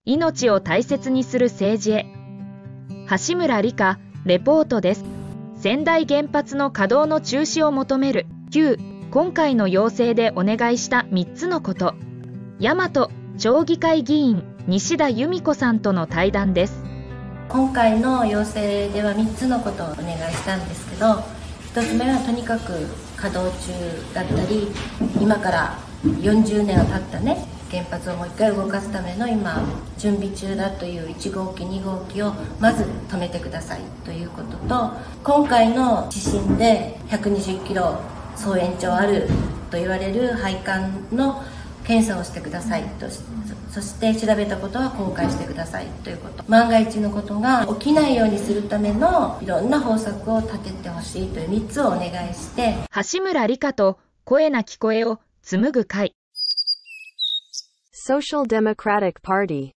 命を大切にする政治へ。橋村理香、レポートです。川内原発の稼働の中止を求める旧今回の要請でお願いした3つのこと。大和町議会議員西田由美子さんとの対談です。 今回の要請では3つのことをお願いしたんですけど、1つ目はとにかく稼働中だったり、今から40年を経ったね、原発をもう一回動かすための今準備中だという1号機2号機をまず止めてくださいということと、今回の地震で120キロ総延長あると言われる配管の検査をしてくださいと、そして調べたことは公開してくださいということ、万が一のことが起きないようにするためのいろんな方策を立ててほしいという3つをお願いして。 橋村理香と声なき声を紡ぐ会。 Social Democratic Party